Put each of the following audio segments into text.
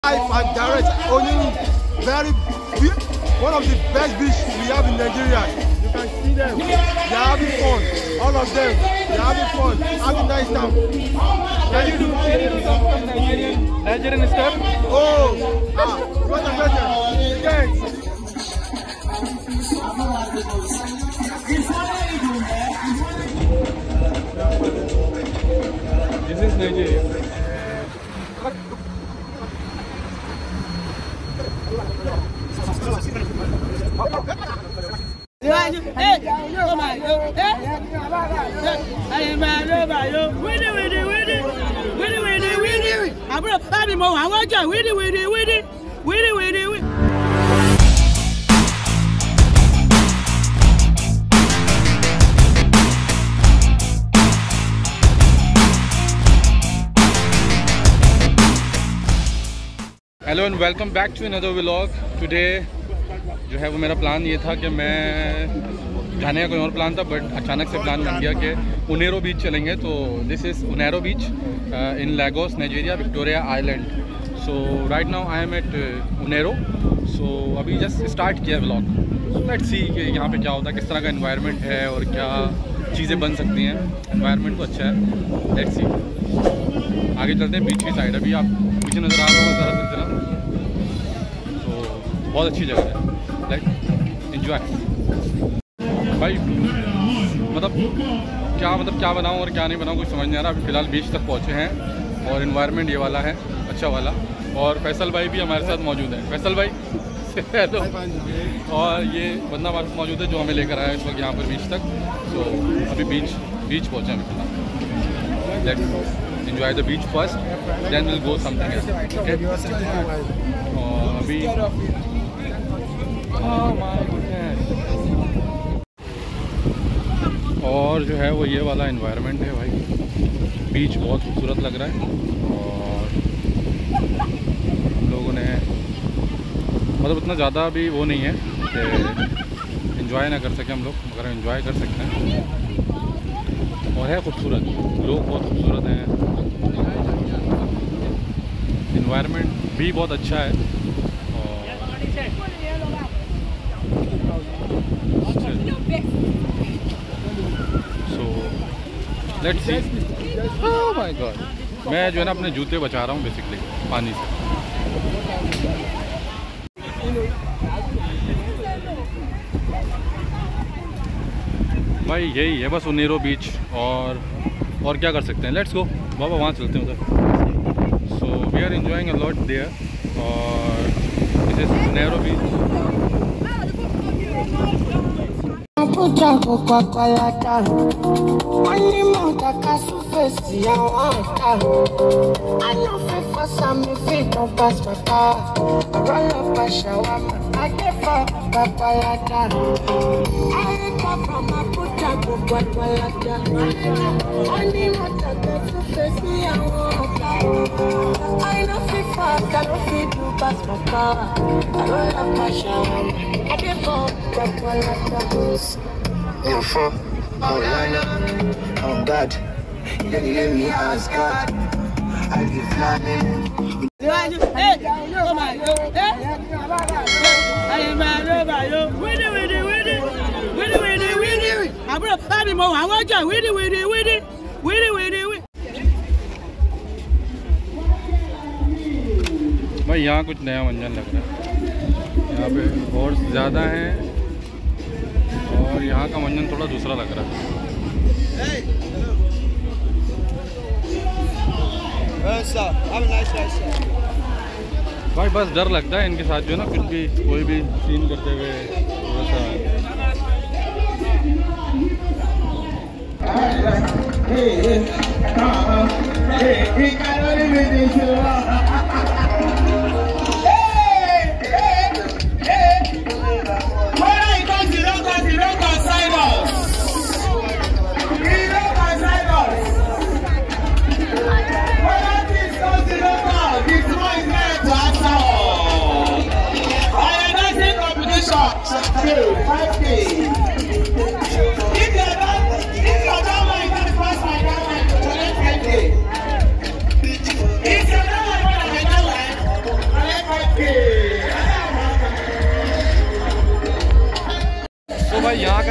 Live and direct, only one of the best beaches we have in Nigeria. You can see them. They are having fun. All of them. They are having fun. Having nice time. Can you do some Nigerian stuff? Oh, what a question. Yes. This is Nigeria. Hello and welcome back to another vlog. Today जो है वो मेरा plan ये था कि मैं जाने का कोई और प्लान था, बट अचानक से प्लान बन गया कि उनेरो बीच चलेंगे। तो this is Oniru beach in Lagos, Nigeria, Victoria island. So right now I am at Oniru. So अभी जस्ट स्टार्ट किया व्लॉग। लेट्स सी कि यहाँ पे क्या होता है, किस तरह का एनवायरनमेंट है और क्या चीज़ें बन सकती हैं। एनवायरनमेंट तो अच्छा है, लेट्स सी। आगे चलते हैं बीच की साइड। अभी आप पीछे नज़र आ रहा होगा सारा सिलसिला, तो बहुत अच्छी जगह है। लाइक एंजॉय भाई। मतलब क्या बनाऊँ और क्या नहीं बनाऊँ कुछ समझ नहीं आ रहा। अभी फ़िलहाल बीच तक पहुँचे हैं और इन्वायरमेंट ये वाला है, अच्छा वाला। और फैसल भाई भी हमारे साथ मौजूद है। फैसल भाई हेलो। और ये बंदा हमारे साथ मौजूद है जो हमें लेकर आया इस वक्त यहाँ पर बीच तक। तो अभी बीच पहुँचे हैं फिलहाल। Let's enjoy the beach first, then we'll go something else. Okay? अभी और जो है वो ये वाला एनवायरनमेंट है भाई। बीच बहुत खूबसूरत लग रहा है और लोगों ने मतलब उतना ज़्यादा भी वो नहीं है कि एंजॉय ना कर सकें हम लोग, मगर एंजॉय कर सकते हैं। और है खूबसूरत, लोग बहुत खूबसूरत हैं, एनवायरनमेंट भी बहुत अच्छा है। So let's see. Oh my god, मैं जो है ना अपने जूते बचा रहा हूँ बेसिकली पानी से। भाई यही है बस उनेरो बीच। और क्या कर सकते हैं। लेट्स गो बाबा, वहाँ चलते हैं उधर। So we are enjoying a lot there. और this is Oniru beach. Oh God, you hear me ask God. I'll be flying. भाई यहाँ कुछ नया मंजन लग रहा है। यहाँ पे हॉर्स ज़्यादा हैं और यहाँ का मंजन थोड़ा दूसरा लग रहा है। भाई बस डर लगता है इनके साथ जो है ना, कुछ भी कोई भी सीन करते हुए थोड़ा सा।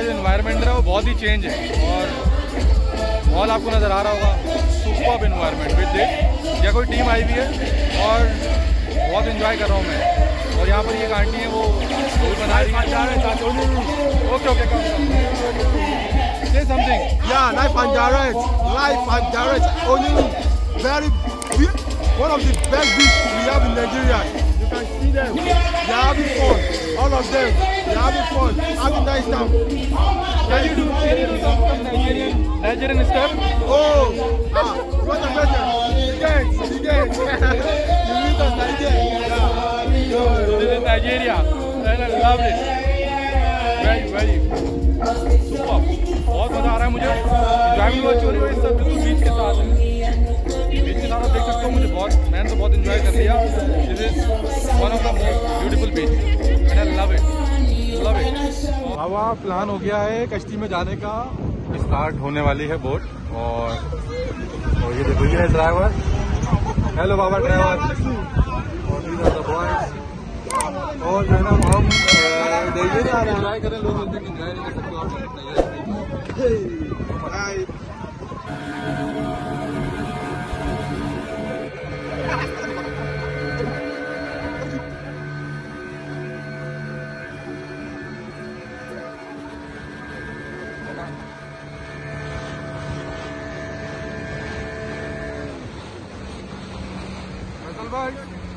जो इन्वायरमेंट है वो बहुत ही चेंज है और मॉल आपको नज़र आ रहा होगा, सुपर्ब इन्वायरमेंट विद दिस। या कोई टीम आई हुई है और बहुत इन्जॉय कर रहा हूँ मैं। और यहाँ पर ये एक आंटी है वो बना रही है। Okay say something. Yeah, live and direct. Only very one of the best beaches we have in Nigeria. You can see them. They are having fun. All of them. They are having fun. Having nice time. Can you do some Nigerian step? Oh, what a question. You meet us Nigeria. This is Nigeria and I love it. Very super. बहुत मज़ा आ रहा है मुझे। Enjoyment बहुत हो रही है, सब बिल्कुल बीच के साथ है। बीच के साथ आप देख सकते हो, मैंने तो बहुत इंजॉय कर लिया। This is one of the most beautiful beach and I love it. हवा प्लान हो गया है कश्ती में जाने का, स्टार्ट होने वाली है बोट। और ये देखो ये है ड्राइवर। हेलो बाबा ड्राइवर। और जो है ना हम एंजॉय करें, लोग बोलते हैं कि एंजॉय नहीं कर सकते आप। भाई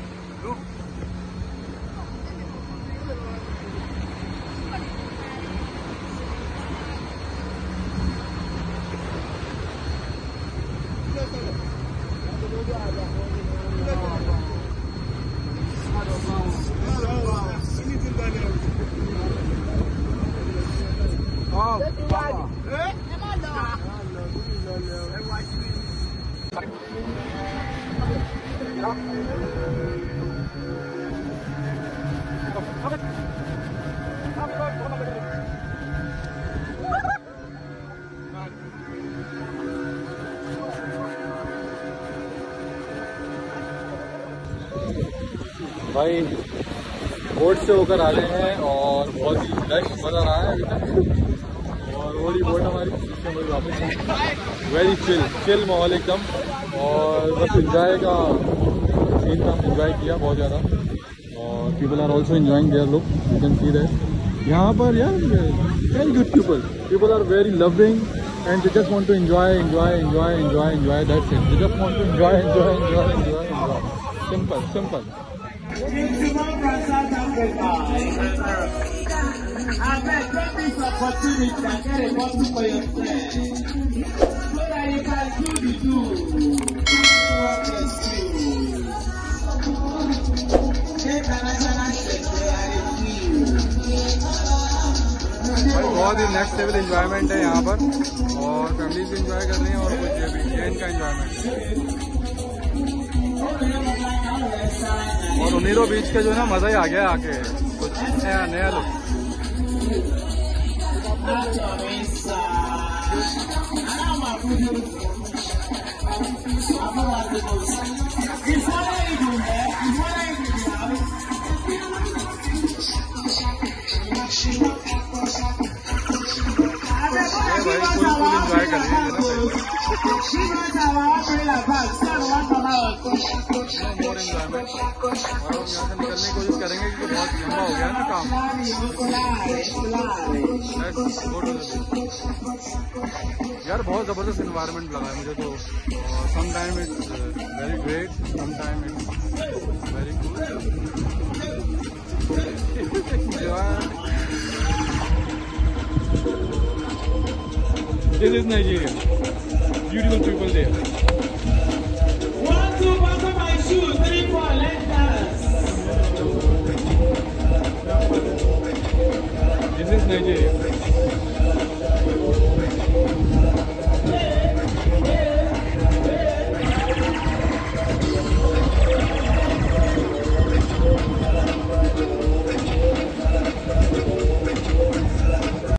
भाई बोट से होकर आ रहे हैं और बहुत ही रश मज़ा आ रहा है अभी तक। और वो बोट हमारी वापस वेरी चिल माहौल एकदम। और बस इंजॉय का सीन था, इंजॉय किया बहुत ज़्यादा। और people are also enjoying there look, you can see that. यहाँ पर यार very good people are very loving and they just want to enjoy, that's it. They just want to enjoy. Simple. Gentlemen from South Africa, I beg take this opportunity and get a bottle for yourself, so that you can do the do. भाई बहुत ही next level enjoyment है यहाँ पर और family से enjoy कर रही हैं और कुछ ये इनका एंजॉयमेंट है। और उनीरो बीच के जो है ना मज़ा ही आ गया आके, कुछ नया लुक। भाई फुल एंजॉय कर रहे हैं मोर एंजॉयमेंट। और हम यहाँ से निकलने की कोशिश करेंगे क्योंकि बहुत लंबा हो गया है ना काम। यार बहुत ज़बरदस्त इन्वायरमेंट लगा है मुझे तो। Some time it's very great, some time it's very good. This is Nigeria. Beautiful people there. 1, 2, buckle my shoes. 3, 4, let's dance. This is Nigeria.